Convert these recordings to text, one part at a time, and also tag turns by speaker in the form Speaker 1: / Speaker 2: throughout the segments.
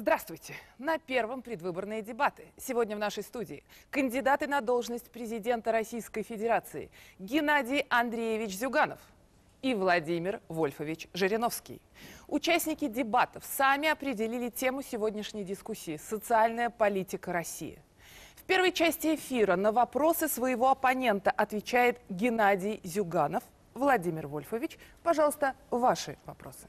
Speaker 1: Здравствуйте! На первом предвыборные дебаты. Сегодня в нашей студии кандидаты на должность президента Российской Федерации Геннадий Андреевич Зюганов и Владимир Вольфович Жириновский. Участники дебатов сами определили тему сегодняшней дискуссии – социальная политика России. В первой части эфира на вопросы своего оппонента отвечает Геннадий Зюганов. Владимир Вольфович, пожалуйста, ваши вопросы.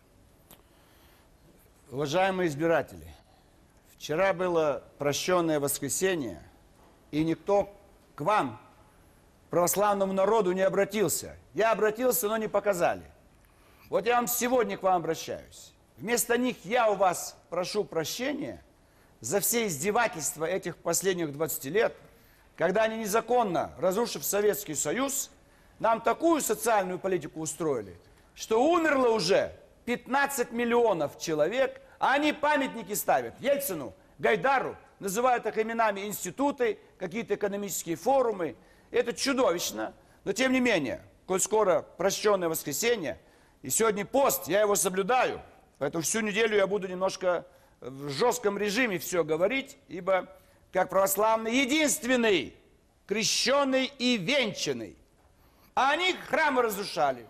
Speaker 2: Уважаемые избиратели, вчера было прощенное воскресенье, и никто к вам, православному народу, не обратился. Я обратился, но не показали. Вот я вам сегодня к вам обращаюсь. Вместо них я у вас прошу прощения за все издевательства этих последних 20 лет, когда они незаконно, разрушив Советский Союз, нам такую социальную политику устроили, что умерло уже 15 миллионов человек, а они памятники ставят Ельцину, Гайдару, называют их именами институты, какие-то экономические форумы. Это чудовищно. Но тем не менее, коль скоро прощенное воскресенье, и сегодня пост, я его соблюдаю, поэтому всю неделю я буду немножко в жестком режиме все говорить, ибо как православный единственный, крещеный и венчанный. А они храмы разрушали,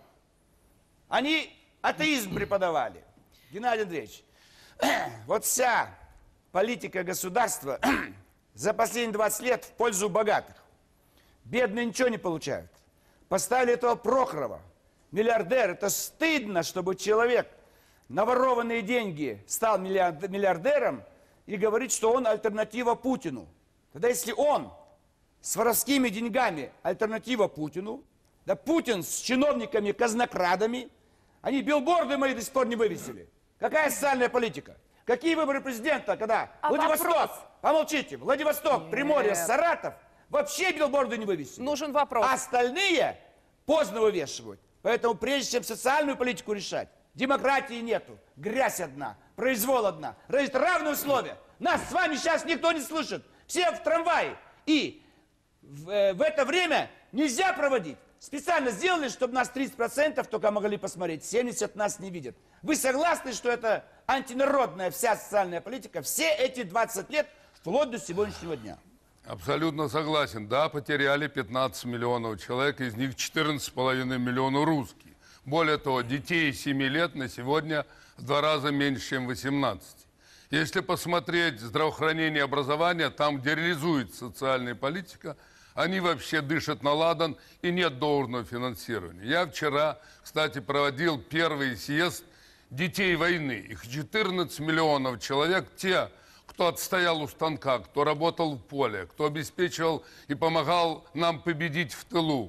Speaker 2: они атеизм преподавали. Геннадий Андреевич, вот вся политика государства за последние 20 лет в пользу богатых. Бедные ничего не получают. Поставили этого Прохорова, миллиардер. Это стыдно, чтобы человек на ворованные деньги стал миллиардером и говорит, что он альтернатива Путину. Тогда если он с воровскими деньгами альтернатива Путину, да Путин с чиновниками-казнокрадами, они билборды мои до сих пор не вывесили. Какая социальная политика? Какие выборы президента, когда Владивосток,
Speaker 1: вопрос?
Speaker 2: Помолчите, Владивосток, Приморье, Саратов, вообще билборды не вывесили.
Speaker 1: Нужен вопрос.
Speaker 2: А остальные поздно вывешивают. Поэтому прежде чем социальную политику решать, демократии нету, грязь одна, произвол одна, равные условия. Нас с вами сейчас никто не слышит, все в трамвае. И в это время нельзя проводить. Специально сделали, чтобы нас 30% только могли посмотреть, 70% нас не видят. Вы согласны, что это антинародная вся социальная политика все эти 20 лет, вплоть до сегодняшнего дня?
Speaker 3: Абсолютно согласен. Да, потеряли 15 миллионов человек, из них 14,5 миллиона русские. Более того, детей 7 лет на сегодня в 2 раза меньше, чем 18. Если посмотреть здравоохранение и образование, там, где реализуется социальная политика, они вообще дышат на ладан и нет должного финансирования. Я вчера, кстати, проводил первый съезд детей войны. Их 14 миллионов человек, те, кто отстоял у станка, кто работал в поле, кто обеспечивал и помогал нам победить в тылу.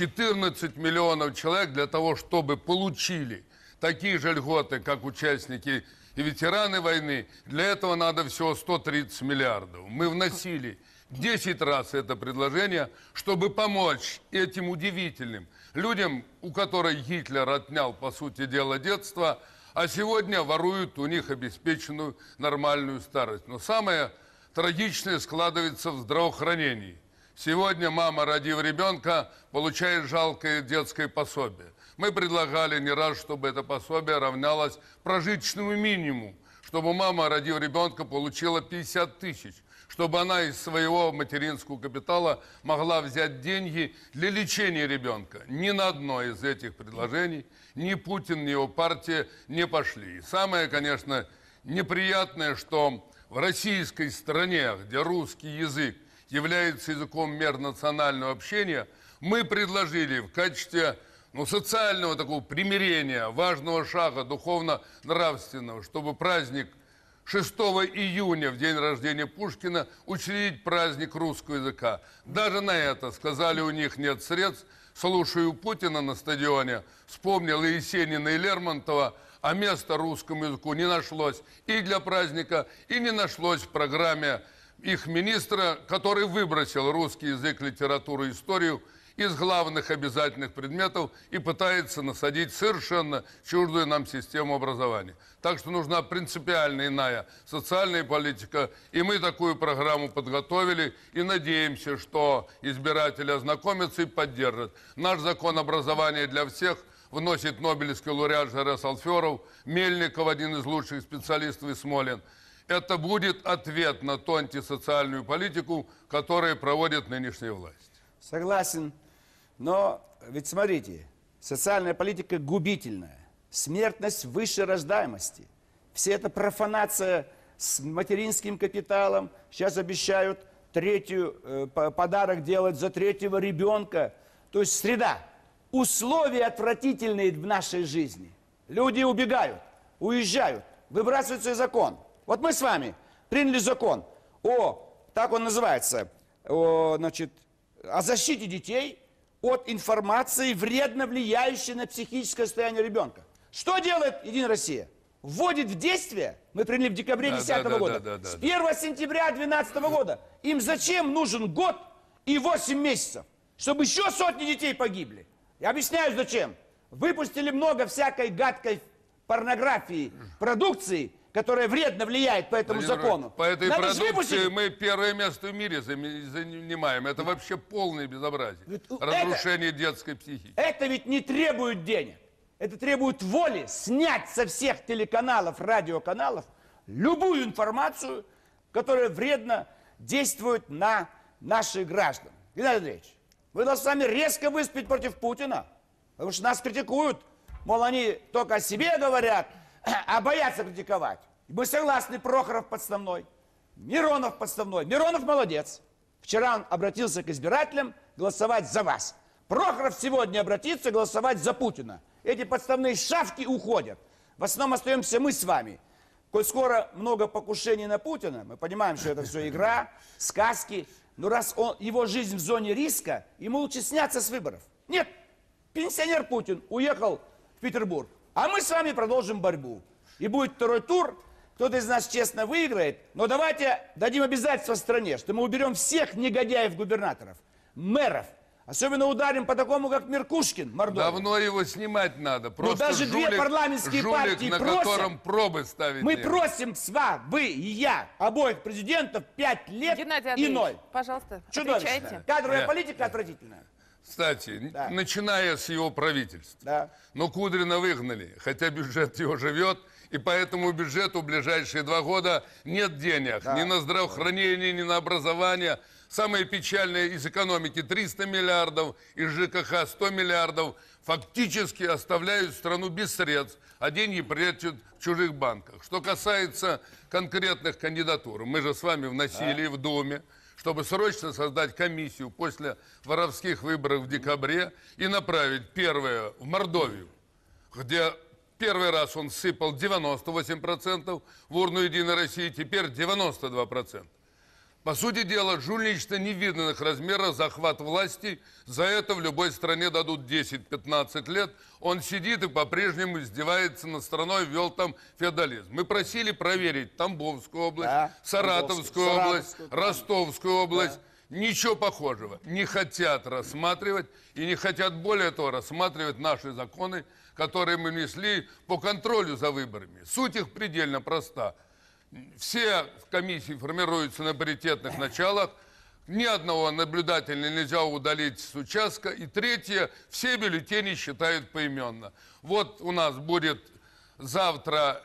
Speaker 3: 14 миллионов человек для того, чтобы получили такие же льготы, как участники и ветераны войны. Для этого надо всего 130 миллиардов. Мы вносили 10 раз это предложение, чтобы помочь этим удивительным людям, у которых Гитлер отнял, по сути дела, детство, а сегодня воруют у них обеспеченную нормальную старость. Но самое трагичное складывается в здравоохранении. Сегодня мама, родив ребенка, получает жалкое детское пособие. Мы предлагали не раз, чтобы это пособие равнялось прожиточному минимуму, чтобы мама, родив ребенка, получила 50 тысяч, чтобы она из своего материнского капитала могла взять деньги для лечения ребенка. Ни на одно из этих предложений ни Путин, ни его партия не пошли. И самое, конечно, неприятное, что в российской стране, где русский язык является языком мер национального общения, мы предложили в качестве социального такого примирения, важного шага духовно-нравственного, чтобы праздник 6 июня, в день рождения Пушкина, учредить праздник русского языка. Даже на это сказали, у них нет средств. Слушаю Путина на стадионе, вспомнил и Есенина, и Лермонтова, а места русскому языку не нашлось и для праздника, и не нашлось в программе их министра, который выбросил русский язык, литературу, историю из главных обязательных предметов и пытается насадить совершенно чуждую нам систему образования. Так что нужна принципиально иная социальная политика, и мы такую программу подготовили и надеемся, что избиратели ознакомятся и поддержат. Наш закон образования для всех вносит нобелевский лауреат Жарес Алферов, Мельников, один из лучших специалистов из Смолин. Это будет ответ на ту антисоциальную политику, которую проводит нынешняя власть.
Speaker 2: Согласен. Но ведь смотрите, социальная политика губительная. Смертность выше рождаемости. Все это профанация с материнским капиталом. Сейчас обещают подарок делать за третьего ребенка. То есть среда. Условия отвратительные в нашей жизни. Люди убегают, уезжают, выбрасывается закон. Вот мы с вами приняли закон так он называется, о защите детей от информации, вредно влияющей на психическое состояние ребенка. Что делает Единая Россия? Вводит в действие, мы приняли в декабре 2010 года, с 1 сентября 2012 года. Им зачем нужен год и 8 месяцев? Чтобы еще сотни детей погибли. Я объясняю, зачем. Выпустили много всякой гадкой порнографии, продукции, которая вредно влияет по этому закону.
Speaker 3: По этой продукции мы первое место в мире занимаем. Это вообще полное безобразие. Разрушение детской психики.
Speaker 2: Это ведь не требует денег. Это требует воли снять со всех телеканалов, радиоканалов любую информацию, которая вредно действует на наших граждан. Геннадий Андреевич, вы должны сами резко выступить против Путина, потому что нас критикуют. Мол, они только о себе говорят, а боятся критиковать. Мы согласны, Прохоров подставной, Миронов подставной. Миронов молодец. Вчера он обратился к избирателям голосовать за вас. Прохоров сегодня обратится голосовать за Путина. Эти подставные шавки уходят. В основном остаемся мы с вами. Коль скоро много покушений на Путина, мы понимаем, что это все игра, сказки. Но раз его жизнь в зоне риска, ему лучше сняться с выборов. Нет, пенсионер Путин уехал в Петербург. А мы с вами продолжим борьбу. И будет второй тур. Кто-то из нас честно выиграет. Но давайте дадим обязательство стране, что мы уберем всех негодяев-губернаторов, мэров. Особенно ударим по такому, как Меркушкин, Мордовия.
Speaker 3: Давно его снимать надо. Просто
Speaker 2: даже
Speaker 3: жулик,
Speaker 2: две парламентские партии
Speaker 3: на
Speaker 2: просят,
Speaker 3: котором пробы ставить.
Speaker 2: Мы просим вы и я, обоих президентов, 5 лет
Speaker 1: Геннадий
Speaker 2: и 0.
Speaker 1: Пожалуйста,
Speaker 2: Чудовищно.
Speaker 1: отвечайте.
Speaker 2: Кадровая политика отвратительная.
Speaker 3: Кстати,
Speaker 2: Да.
Speaker 3: начиная с его правительства.
Speaker 2: Да.
Speaker 3: Но Кудрина выгнали, хотя бюджет его живет, и поэтому бюджету в ближайшие 2 года нет денег ни на здравоохранение, ни на образование. Самое печальное из экономики 300 миллиардов, из ЖКХ 100 миллиардов фактически оставляют страну без средств, а деньги прячут в чужих банках. Что касается конкретных кандидатур, мы же с вами вносили в Думе, чтобы срочно создать комиссию после воровских выборов в декабре и направить первое в Мордовию, где первый раз он сыпал 98% в урну Единой России, теперь 92%. По сути дела, жульничество невиданных размеров, захват власти, за это в любой стране дадут 10-15 лет. Он сидит и по-прежнему издевается над страной, ввел там феодализм. Мы просили проверить Тамбовскую область, Саратовскую область, Ростовскую область. Ничего похожего. Не хотят рассматривать и не хотят, более того, рассматривать наши законы, которые мы внесли по контролю за выборами. Суть их предельно проста. Все комиссии формируются на паритетных началах, ни одного наблюдателя нельзя удалить с участка. И третье, все бюллетени считают поименно. Вот у нас будет завтра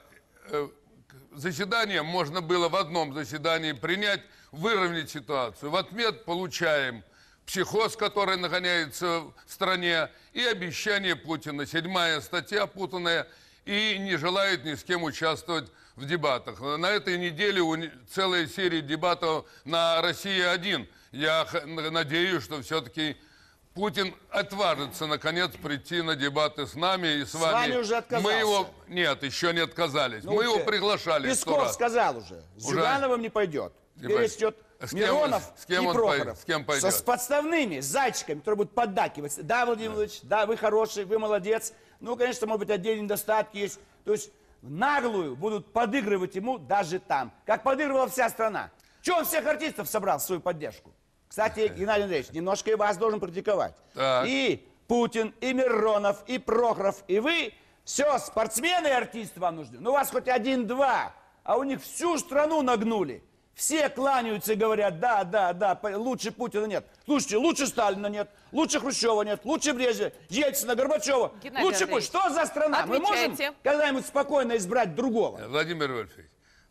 Speaker 3: заседание, можно было в одном заседании принять, выровнять ситуацию. В ответ получаем психоз, который нагоняется в стране, и обещание Путина. 7-я статья путанная, и не желает ни с кем участвовать в дебатах. На этой неделе целая серия дебатов на «Россия-1». Я надеюсь, что все-таки Путин отважится, наконец, прийти на дебаты с нами и с вами.
Speaker 2: С вами уже отказался.
Speaker 3: Мы его... Нет, еще не отказались. Мы его приглашали.
Speaker 2: Песков сказал уже, с Зюгановым не пойдет. Теперь идет Миронов и Прохоров.
Speaker 3: С кем пойдет?
Speaker 2: С подставными зайчиками, которые будут поддакивать. Да, Владимир Владимирович, да, вы хороший, вы молодец. Ну, конечно, может быть, отдельные недостатки есть. То есть наглую будут подыгрывать ему даже там. Как подыгрывала вся страна. Чего он всех артистов собрал в свою поддержку? Кстати, Геннадий Андреевич, немножко и вас должен критиковать.
Speaker 3: Так.
Speaker 2: И Путин, и Миронов, и Прохоров, и вы. Все, спортсмены и артисты вам нужны. Ну, у вас хоть 1-2, а у них всю страну нагнули. Все кланяются и говорят, да, лучше Путина нет. Слушайте, лучше Сталина нет, лучше Хрущева нет, лучше Брежнева, Ельцина, Горбачева.
Speaker 1: Геннадий
Speaker 2: Лучше Путин. Что за страна?
Speaker 1: Отвечайте.
Speaker 2: Мы можем когда-нибудь спокойно избрать другого?
Speaker 3: Владимир Вольфович,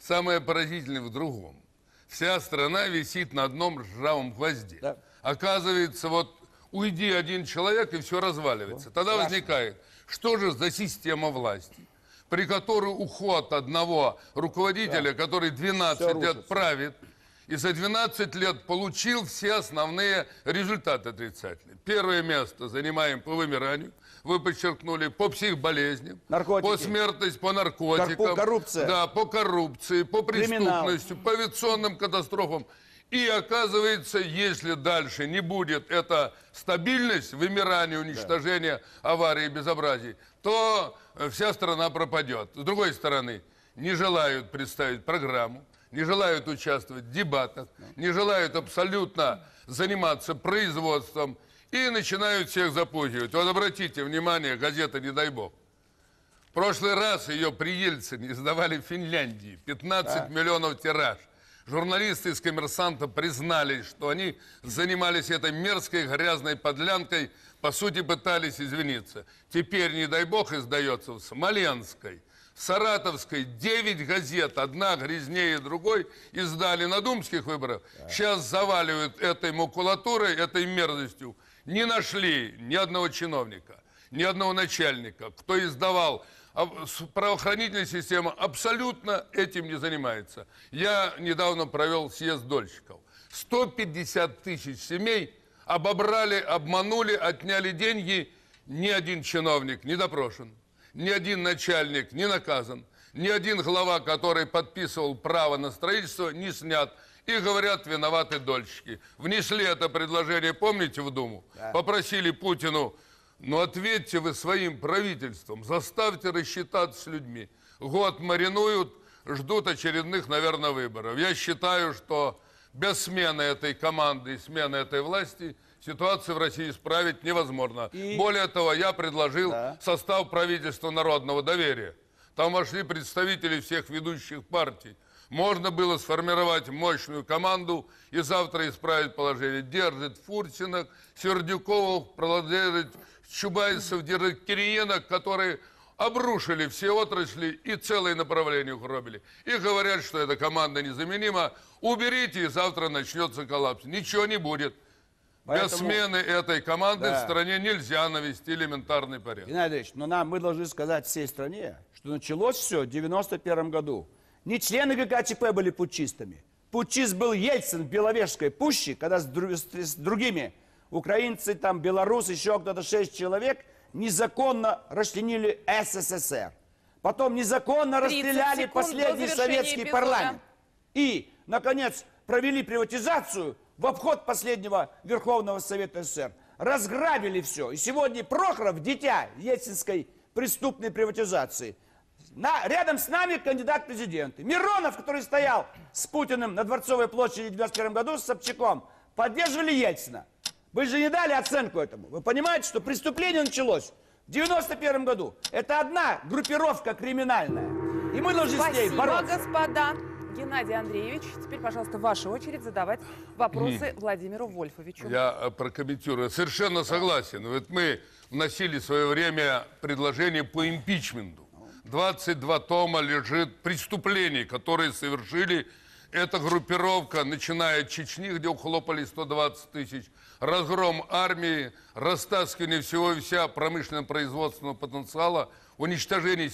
Speaker 3: Самое поразительное в другом. Вся страна висит на одном ржавом гвозде.
Speaker 2: Да.
Speaker 3: Оказывается, вот уйди один человек, и все разваливается. Тогда возникает, что же за система власти, при которой уход одного руководителя, который 12 лет правит, и за 12 лет получил все основные результаты отрицательные. Первое место занимаем по вымиранию, вы подчеркнули, по психболезням,
Speaker 2: наркотики,
Speaker 3: по смертности, по наркотикам,
Speaker 2: коррупция.
Speaker 3: Да, по коррупции, по
Speaker 2: Криминал.
Speaker 3: преступности, по авиационным катастрофам. И оказывается, если дальше не будет эта стабильность, вымирание, уничтожение, аварии, безобразий, то вся страна пропадет. С другой стороны, не желают представить программу, не желают участвовать в дебатах, не желают абсолютно заниматься производством и начинают всех запугивать. Вот обратите внимание, газета «Не дай бог». В прошлый раз ее при Ельцине издавали в Финляндии, 15 миллионов тираж. Журналисты из «Коммерсанта» признались, что они занимались этой мерзкой грязной подлянкой, по сути пытались извиниться. Теперь, не дай бог, издается в Смоленской, Саратовской 9 газет, одна грязнее другой, издали на думских выборах. Сейчас заваливают этой макулатурой, этой мерзостью. Не нашли ни одного чиновника, ни одного начальника, кто издавал. Правоохранительная система абсолютно этим не занимается. Я недавно провел съезд дольщиков. 150 тысяч семей обобрали, обманули, отняли деньги. Ни один чиновник не допрошен, ни один начальник не наказан, ни один глава, который подписывал право на строительство, не снят. И говорят, виноваты дольщики. Внесли это предложение, помните, в Думу? Попросили Путину: ну, ответьте вы своим правительством, заставьте рассчитаться с людьми. Год маринуют, ждут очередных, наверное, выборов. Я считаю, что без смены этой команды и смены этой власти ситуацию в России исправить невозможно. Более того, я предложил состав правительства народного доверия. Там вошли представители всех ведущих партий. Можно было сформировать мощную команду и завтра исправить положение. Держит Фурсинок, Сердюков, продолжает Чубайсов, держит Кириенок, которые обрушили все отрасли и целые направления угробили. И говорят, что эта команда незаменима. Уберите, и завтра начнется коллапс. Ничего не будет. Поэтому без смены этой команды в стране нельзя навести элементарный порядок.
Speaker 2: Геннадий Ильич, но мы должны сказать всей стране, что началось все в 91 году. Не члены ГКЧП были путчистами. Путчист был Ельцин в Беловежской пуще, когда с другими украинцы, там, белорусы, еще кто-то 6 человек незаконно расчленили СССР. Потом незаконно расстреляли последний советский парламент. И, наконец, провели приватизацию в обход последнего Верховного Совета СССР. Разграбили все. И сегодня Прохоров, дитя ельцинской преступной приватизации. Рядом с нами кандидат в президенты. Миронов, который стоял с Путиным на Дворцовой площади в 1991 году с Собчаком, поддерживали Ельцина. Вы же не дали оценку этому. Вы понимаете, что преступление началось в 1991 году. Это одна группировка криминальная. И мы должны с ней бороться.
Speaker 1: Спасибо, господа. Геннадий Андреевич, теперь, пожалуйста, ваша очередь задавать вопросы Владимиру Вольфовичу.
Speaker 3: Я прокомментирую. Совершенно согласен. Вот мы вносили в свое время предложение по импичменту. 22 тома лежит преступлений, которые совершили эта группировка, начиная от Чечни, где ухлопали 120 тысяч, разгром армии, растаскивание всего и вся промышленно-производственного потенциала, уничтожение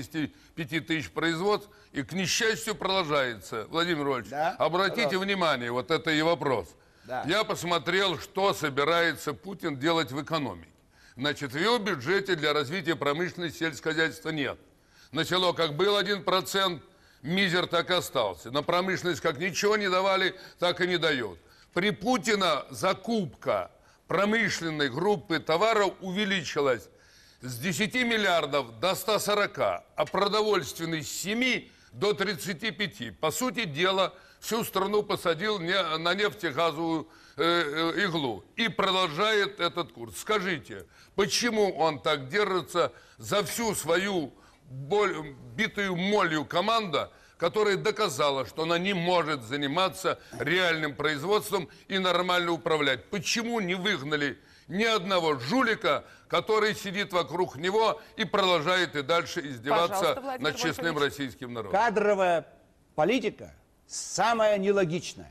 Speaker 3: 75 тысяч производств, и, к несчастью, продолжается. Владимир Владимирович, обратите внимание, вот это и вопрос. Я посмотрел, что собирается Путин делать в экономике. Значит, в его бюджете для развития промышленности и сельского хозяйства нет. На село как был 1%, мизер так и остался. На промышленность как ничего не давали, так и не дают. При Путине закупка промышленной группы товаров увеличилась с 10 миллиардов до 140, а продовольственный с 7 до 35. По сути дела, всю страну посадил на нефтегазовую иглу и продолжает этот курс. Скажите, почему он так держится за всю свою битую молью команда, которая доказала, что она не может заниматься реальным производством и нормально управлять? Почему не выгнали ни одного жулика, который сидит вокруг него и продолжает и дальше издеваться над честным российским народом?
Speaker 2: Кадровая политика самая нелогичная.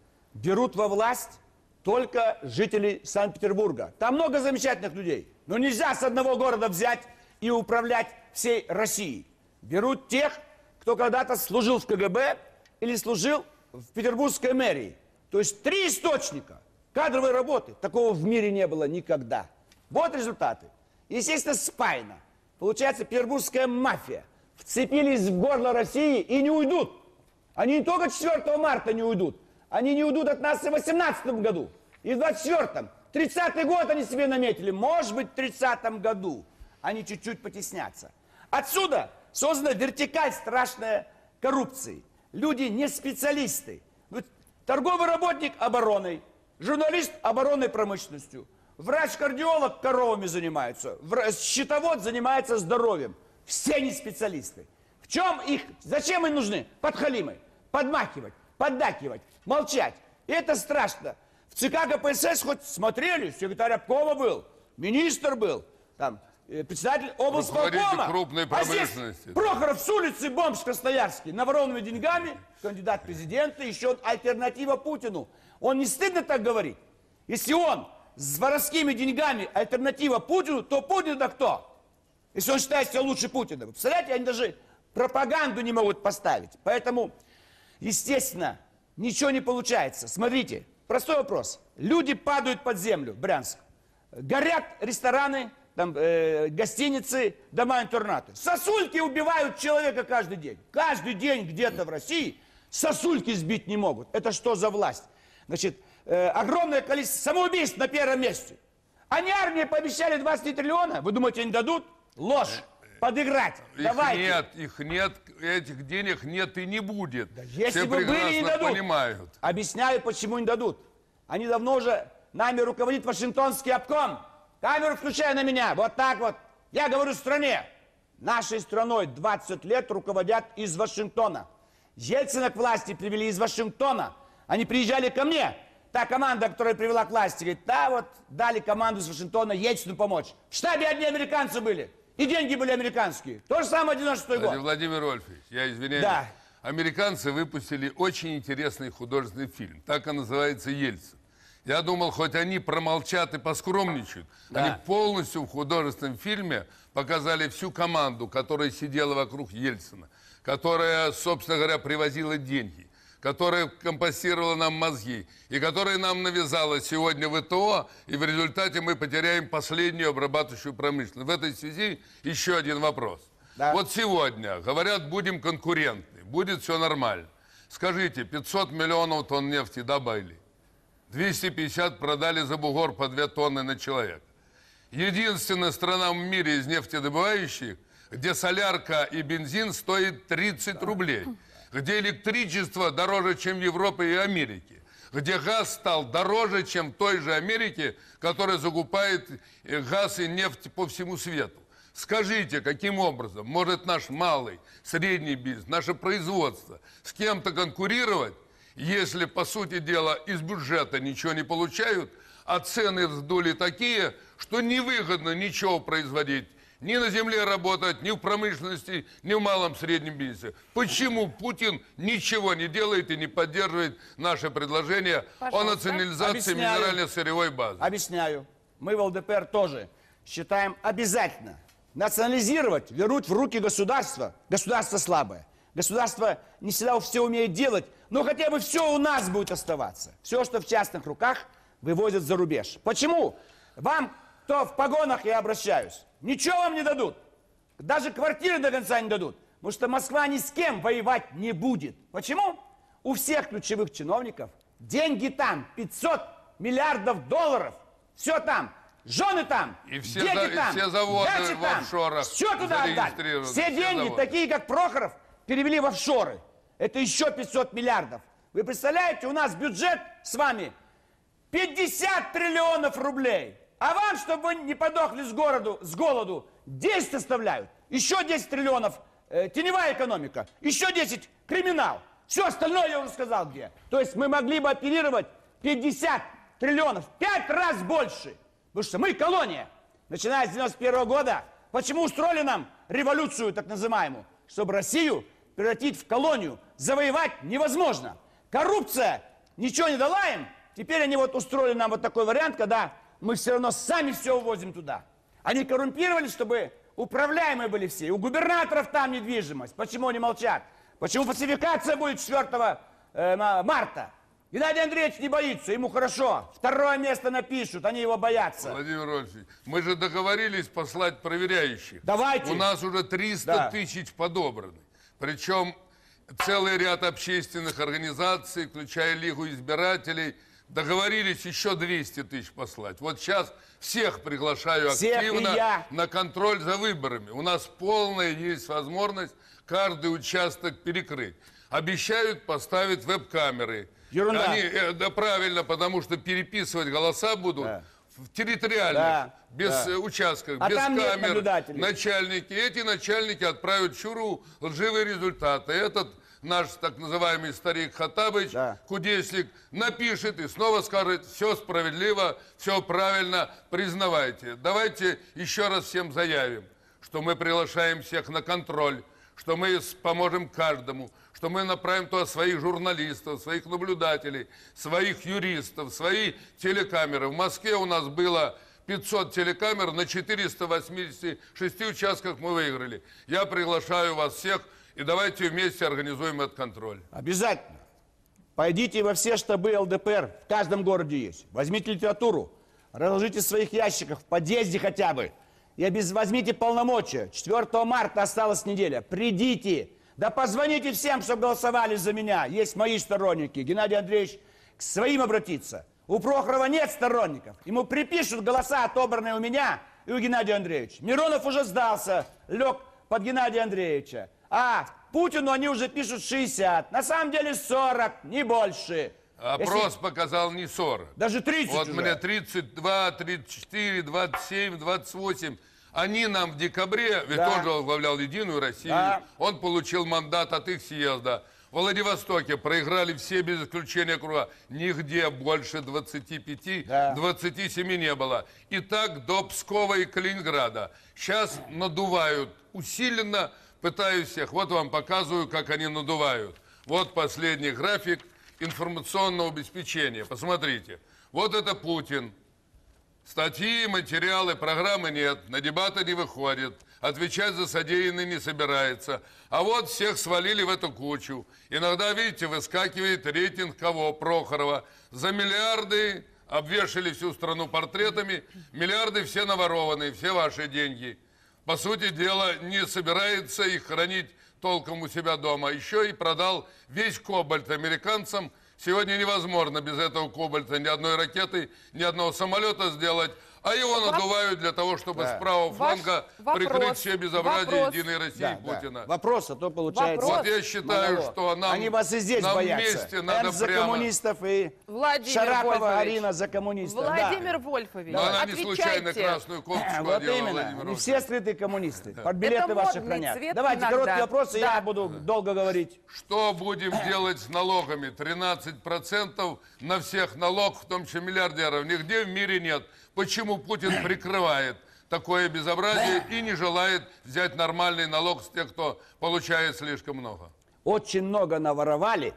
Speaker 2: Берут во власть только жителей Санкт-Петербурга. Там много замечательных людей. Но нельзя с одного города взять и управлять всей Россией. Берут тех, кто когда-то служил в КГБ или служил в петербургской мэрии. То есть 3 источника кадровой работы. Такого в мире не было никогда. Вот результаты. Естественно, спайно. Получается, петербургская мафия. Вцепились в горло России и не уйдут. Они не только 4 марта не уйдут. Они не уйдут от нас и в 2018 году. И в 2024. 30-й год они себе наметили. Может быть, в 30-м году они чуть-чуть потеснятся. Отсюда создана вертикаль страшная коррупции. Люди не специалисты. Торговый работник обороной, журналист оборонной промышленностью, врач-кардиолог коровами занимается, счетовод занимается здоровьем. Все не специалисты. В чем их, зачем им нужны? Подхалимы, подмахивать, поддакивать, молчать. И это страшно. В ЦК КПСС хоть смотрели, секретарь обкома был, министр был, там, председатель облсполкома.
Speaker 3: Крупной промышленности.
Speaker 2: А здесь Прохоров с улицы, бомж красноярский, наворованными деньгами, кандидат в президенты, еще альтернатива Путину. Он не стыдно так говорить? Если он с воровскими деньгами альтернатива Путину, то Путин это кто? Если он считает себя лучше Путина. Вы представляете, они даже пропаганду не могут поставить. Поэтому, естественно, ничего не получается. Смотрите, простой вопрос. Люди падают под землю, Брянск. Горят рестораны, там, гостиницы, дома-интернаты. Сосульки убивают человека каждый день. Каждый день где-то в России сосульки сбить не могут. Это что за власть? Значит, огромное количество самоубийств на первом месте. Они армии пообещали 23 триллиона. Вы думаете, они дадут? Ложь. Подыграть. Давайте.
Speaker 3: Их нет, этих денег нет и не будет.
Speaker 2: Да если
Speaker 3: Все
Speaker 2: бы были, не дадут.
Speaker 3: Понимают.
Speaker 2: Объясняю, почему не дадут. Они давно уже нами руководит Вашингтонский обком. Камеру включай на меня. Вот так вот. Я говорю стране. Нашей страной 20 лет руководят из Вашингтона. Ельцина к власти привели из Вашингтона. Они приезжали ко мне. Та команда, которая привела к власти, говорит, да, вот дали команду из Вашингтона Ельцину помочь. В штабе одни американцы были. И деньги были американские. То же самое 96-й год.
Speaker 3: Владимир Вольфович, я извиняюсь.
Speaker 2: Да.
Speaker 3: Американцы выпустили очень интересный художественный фильм. Так и называется «Ельцин». Я думал, хоть они промолчат и поскромничают.
Speaker 2: Да.
Speaker 3: Они полностью в художественном фильме показали всю команду, которая сидела вокруг Ельцина, которая, собственно говоря, привозила деньги, которая компостировала нам мозги и которая нам навязала сегодня ВТО, и в результате мы потеряем последнюю обрабатывающую промышленность. В этой связи еще один вопрос.
Speaker 2: Да.
Speaker 3: Вот сегодня говорят, будем конкурентны, будет все нормально. Скажите, 500 миллионов тонн нефти добавили, 250 продали за бугор по 2 тонны на человека. Единственная страна в мире из нефтедобывающих, где солярка и бензин стоит 30 рублей. Где электричество дороже, чем в Европе и Америке, где газ стал дороже, чем в той же Америке, которая закупает газ и нефть по всему свету. Скажите, каким образом может наш малый, средний бизнес, наше производство с кем-то конкурировать, если, по сути дела, из бюджета ничего не получают, а цены вдули такие, что невыгодно ничего производить, ни на земле работать, ни в промышленности, ни в малом среднем бизнесе. Почему Путин ничего не делает и не поддерживает наше предложение о национализации минерально-сырьевой базы?
Speaker 2: Объясняю. Мы в ЛДПР тоже считаем обязательно национализировать, вернуть в руки государства. Государство слабое. Государство не всегда все умеет делать, но хотя бы все у нас будет оставаться. Все, что в частных руках, вывозят за рубеж. Почему? Вам, кто в погонах, я обращаюсь. Ничего вам не дадут. Даже квартиры до конца не дадут. Потому что Москва ни с кем воевать не будет. Почему? У всех ключевых чиновников деньги там. 500 миллиардов долларов. Все там. Жены там.
Speaker 3: И все,
Speaker 2: дети там.
Speaker 3: И все заводы
Speaker 2: дачи
Speaker 3: в
Speaker 2: там.
Speaker 3: офшорах.
Speaker 2: Все туда отдать. Все деньги,
Speaker 3: заводы.
Speaker 2: такие как Прохоров, перевели в офшоры. Это еще 500 миллиардов. Вы представляете, у нас бюджет с вами 50 триллионов рублей. А вам, чтобы вы не подохли с голоду, 10 оставляют. Еще 10 триллионов теневая экономика. Еще 10 криминал. Все остальное я уже сказал где. То есть мы могли бы оперировать 50 триллионов. 5 раз больше. Потому что мы колония. Начиная с 91 года. Почему устроили нам революцию так называемую? Чтобы Россию превратить в колонию. Завоевать невозможно. Коррупция ничего не дала им. Теперь они вот устроили нам вот такой вариант, когда мы все равно сами все увозим туда. Они коррумпировали, чтобы управляемые были все. И у губернаторов там недвижимость. Почему они молчат? Почему фальсификация будет 4 марта? Геннадий Андреевич не боится, ему хорошо. 2 место напишут, они его боятся.
Speaker 3: Владимир Вольфович, мы же договорились послать проверяющих.
Speaker 2: Давайте.
Speaker 3: У нас уже 300 тысяч подобраны. Причем целый ряд общественных организаций, включая Лигу избирателей, договорились еще 200 тысяч послать. Вот сейчас всех приглашаю активно на контроль за выборами. У нас полная есть возможность каждый участок перекрыть. Обещают поставить веб-камеры.
Speaker 2: Ерунда.
Speaker 3: Они, да, правильно, потому что переписывать голоса будут в территориальных, без участков, без камер. Начальники. Эти начальники отправят Чуру лживые результаты. Этот наш так называемый старик Хаттабыч, кудесник, напишет и снова скажет: все справедливо, все правильно, признавайте. Давайте еще раз всем заявим, что мы приглашаем всех на контроль, что мы поможем каждому, что мы направим туда своих журналистов, своих наблюдателей, своих юристов, свои телекамеры. В Москве у нас было 500 телекамер, на 486 участках мы выиграли. Я приглашаю вас всех, и давайте вместе организуем этот контроль.
Speaker 2: Обязательно. Пойдите во все штабы ЛДПР, в каждом городе есть. Возьмите литературу, разложите в своих ящиках, в подъезде хотя бы. И возьмите полномочия. 4 марта осталась неделя. Придите. Да позвоните всем, чтобы голосовали за меня. Есть мои сторонники. Геннадий Андреевич к своим обратится. У Прохорова нет сторонников. Ему припишут голоса, отобранные у меня и у Геннадия Андреевича. Миронов уже сдался, лег под Геннадия Андреевича. А Путину они уже пишут 60. На самом деле 40, не больше.
Speaker 3: Опрос показал не 40.
Speaker 2: Даже 30
Speaker 3: Вот
Speaker 2: уже.
Speaker 3: мне 32, 34, 27, 28. Они нам в декабре, ведь он же возглавлял Единую Россию, он получил мандат от их съезда. В Владивостоке проиграли все без исключения округа. Нигде больше 25, 27 не было. И так до Пскова и Калининграда. Сейчас надувают усиленно, пытаюсь всех. Вот вам показываю, как они надувают. Вот последний график информационного обеспечения. Посмотрите. Вот это Путин. Статьи, материалы, программы нет, на дебаты не выходит, отвечать за содеянное не собирается. А вот всех свалили в эту кучу. Иногда, видите, выскакивает рейтинг кого? Прохорова. За миллиарды обвешали всю страну портретами, миллиарды все наворованные, все ваши деньги. По сути дела, не собирается их хранить толком у себя дома. Еще и продал весь кобальт американцам. Сегодня невозможно без этого кобальта ни одной ракеты, ни одного самолета сделать. А его надувают для того, чтобы с правого фланга прикрыть все безобразия Единой России Путина.
Speaker 2: Вопрос, а то получается...
Speaker 3: Вот я считаю, что нам,
Speaker 2: они вас и здесь
Speaker 3: нам
Speaker 2: боятся.
Speaker 3: вместе надо
Speaker 2: за
Speaker 3: прямо...
Speaker 2: коммунистов и
Speaker 1: Владимир
Speaker 2: Шарапова
Speaker 1: Вольфович.
Speaker 2: Арина за коммунистов.
Speaker 1: Владимир Вольфович,
Speaker 3: Но она не
Speaker 1: отвечайте.
Speaker 3: случайно красную кофточку
Speaker 2: Вот
Speaker 3: одела,
Speaker 2: именно.
Speaker 3: Владимир
Speaker 2: Не
Speaker 3: Вольфович.
Speaker 2: все скрытые коммунисты. Подбилеты
Speaker 1: Это
Speaker 2: ваши
Speaker 1: модный
Speaker 2: хранят.
Speaker 1: цвет
Speaker 2: Давайте
Speaker 1: иногда.
Speaker 2: короткий вопрос, и я буду долго говорить.
Speaker 3: Что будем делать с налогами? 13% на всех налог, в том числе миллиардеров. Нигде в мире нет. Почему Путин прикрывает такое безобразие и не желает взять нормальный налог с тех, кто получает слишком много?
Speaker 2: Очень много наворовали.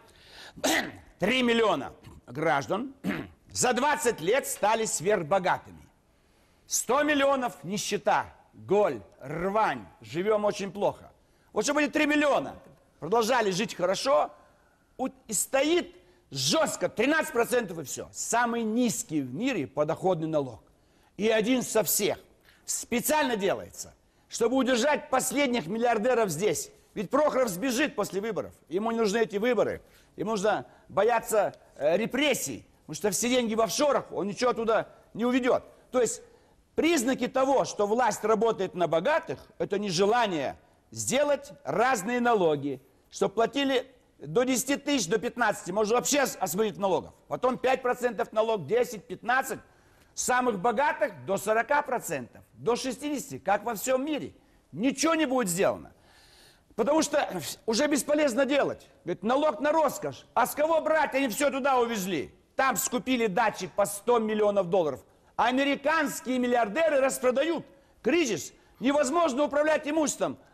Speaker 2: 3 миллиона граждан за 20 лет стали сверхбогатыми. 100 миллионов нищета, голь, рвань. Живем очень плохо. Вот чтобы эти 3 миллиона продолжали жить хорошо, и стоит жестко 13% и все. Самый низкий в мире подоходный налог. И один со всех. Специально делается, чтобы удержать последних миллиардеров здесь. Ведь Прохоров сбежит после выборов. Ему не нужны эти выборы. Ему нужно бояться репрессий. Потому что все деньги в офшорах, он ничего оттуда не уведет. То есть признаки того, что власть работает на богатых, это нежелание сделать разные налоги, чтобы платили до 10 тысяч, до 15. Можно вообще освободить налогов. Потом 5% налог, 10, 15. Самых богатых до 40%, до 60%, как во всем мире. Ничего не будет сделано. Потому что уже бесполезно делать. Говорит, налог на роскошь. А с кого брать? Они все туда увезли. Там скупили дачи по 100 миллионов долларов. Американские миллиардеры распродают. Кризис. Невозможно управлять имуществом.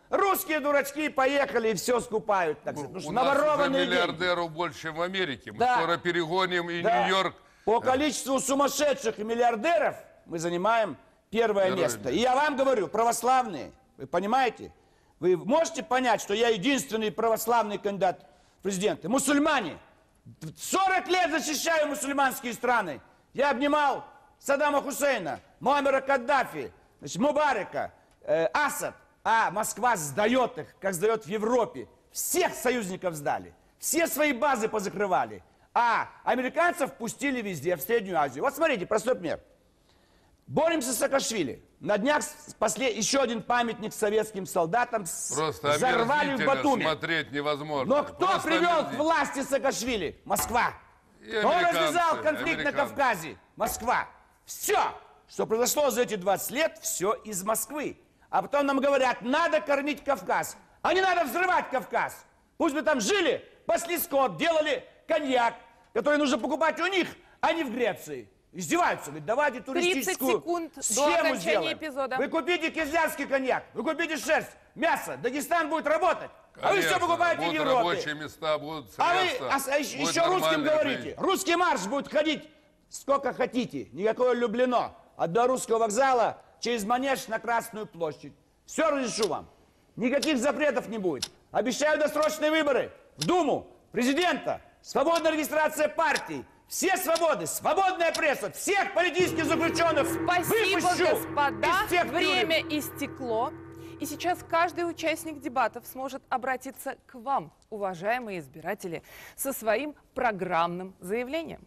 Speaker 2: Русские дурачки поехали и все скупают, так сказать. Потому что
Speaker 3: У нас уже
Speaker 2: наворованные деньги.
Speaker 3: миллиардеров больше, чем в Америке. Мы
Speaker 2: Да.
Speaker 3: скоро перегоним и
Speaker 2: Да.
Speaker 3: Нью-Йорк.
Speaker 2: По количеству сумасшедших и миллиардеров мы занимаем первое место.
Speaker 3: место.
Speaker 2: И я вам говорю, православные, вы понимаете? Вы можете понять, что я единственный православный кандидат в президенты? Мусульмане. 40 лет защищаю мусульманские страны. Я обнимал Саддама Хусейна, Муаммара Каддафи, значит, Мубарека, Асад. А Москва сдает их, как сдает в Европе. Всех союзников сдали. Все свои базы позакрывали. А американцев пустили везде, в Среднюю Азию. Вот смотрите, простой пример. Боремся с Саакашвили. На днях спасли еще один памятник советским солдатам.
Speaker 3: Просто
Speaker 2: Взорвали в
Speaker 3: омерзительно
Speaker 2: Батуми.
Speaker 3: смотреть невозможно.
Speaker 2: Но кто
Speaker 3: Просто
Speaker 2: привел к
Speaker 3: омерзительно.
Speaker 2: власти Саакашвили? Москва.
Speaker 3: И
Speaker 2: Кто
Speaker 3: американцы,
Speaker 2: развязал конфликт на
Speaker 3: американцы.
Speaker 2: Кавказе? Москва. Все, что произошло за эти 20 лет, все из Москвы. А потом нам говорят, надо кормить Кавказ. А не надо взрывать Кавказ. Пусть бы там жили, пасли скот, делали коньяк, который нужно покупать у них, а не в Греции. Издеваются, говорят, давайте
Speaker 1: 30
Speaker 2: туристическую
Speaker 1: секунд до
Speaker 2: схему
Speaker 1: окончания
Speaker 2: сделаем.
Speaker 1: эпизода.
Speaker 2: Вы купите кизлярский коньяк, вы купите шерсть, мясо, Дагестан будет работать. А вы все
Speaker 3: Конечно,
Speaker 2: покупаете в
Speaker 3: будут
Speaker 2: Европе.
Speaker 3: рабочие места, будут
Speaker 2: А
Speaker 3: средства.
Speaker 2: вы
Speaker 3: будет
Speaker 2: еще русским
Speaker 3: нормальная
Speaker 2: говорите.
Speaker 3: жизнь.
Speaker 2: Русский марш будет ходить сколько хотите. Никакое Люблино. От Белорусского вокзала через Манеж на Красную площадь. Все разрешу вам. Никаких запретов не будет. Обещаю досрочные выборы. В Думу, президента, свободная регистрация партий. Все свободы, свободная пресса, всех политических заключенных
Speaker 1: Спасибо,
Speaker 2: выпущу
Speaker 1: господа.
Speaker 2: из всех тюрем.
Speaker 1: Время истекло. И сейчас каждый участник дебатов сможет обратиться к вам, уважаемые избиратели, со своим программным заявлением.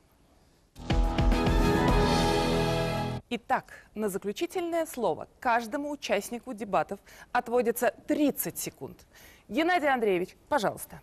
Speaker 1: Итак, на заключительное слово каждому участнику дебатов отводится 30 секунд. Геннадий Андреевич, пожалуйста.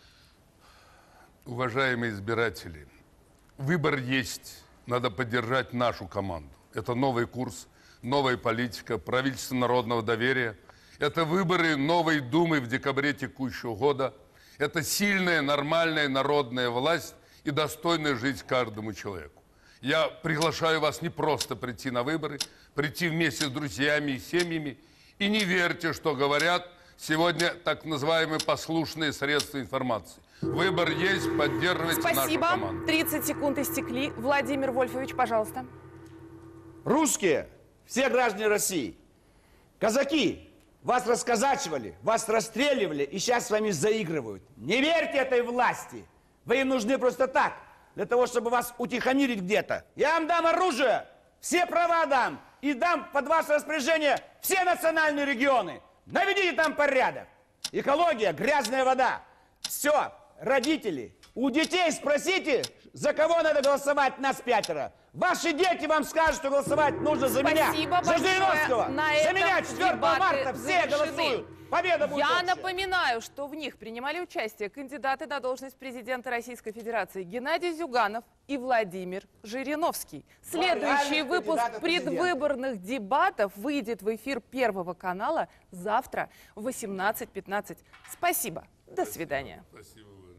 Speaker 3: Уважаемые избиратели, выбор есть. Надо поддержать нашу команду. Это новый курс, новая политика, правительство народного доверия. Это выборы новой Думы в декабре текущего года. Это сильная, нормальная народная власть и достойная жизнь каждому человеку. Я приглашаю вас не просто прийти на выборы, прийти вместе с друзьями и семьями. И не верьте, что говорят сегодня так называемые послушные средства информации. Выбор есть, поддерживайте нашу
Speaker 1: Спасибо.
Speaker 3: команду.
Speaker 1: 30 секунд истекли. Владимир Вольфович, пожалуйста.
Speaker 2: Русские, все граждане России, казаки, вас расказачивали, вас расстреливали и сейчас с вами заигрывают. Не верьте этой власти. Вы им нужны просто так, для того, чтобы вас утихомирить где-то. Я вам дам оружие, все права дам и дам под ваше распоряжение все национальные регионы. Наведите там порядок. Экология, грязная вода. Все, родители, у детей спросите, за кого надо голосовать, нас 5. Ваши дети вам скажут, что голосовать нужно за меня,
Speaker 1: Спасибо
Speaker 2: за
Speaker 1: большое.
Speaker 2: Жириновского.
Speaker 1: На
Speaker 2: За
Speaker 1: этом
Speaker 2: меня 4
Speaker 1: дебаты
Speaker 2: марта все
Speaker 1: завершены.
Speaker 2: голосуют. Победа будет
Speaker 1: Я
Speaker 2: общая.
Speaker 1: напоминаю, что в них принимали участие кандидаты на должность президента Российской Федерации Геннадий Зюганов и Владимир Жириновский. Следующий
Speaker 2: реальных
Speaker 1: выпуск
Speaker 2: кандидатов в президенты.
Speaker 1: предвыборных дебатов выйдет в эфир Первого канала завтра в 18:15. Спасибо. До свидания.
Speaker 3: Спасибо, уважаемый.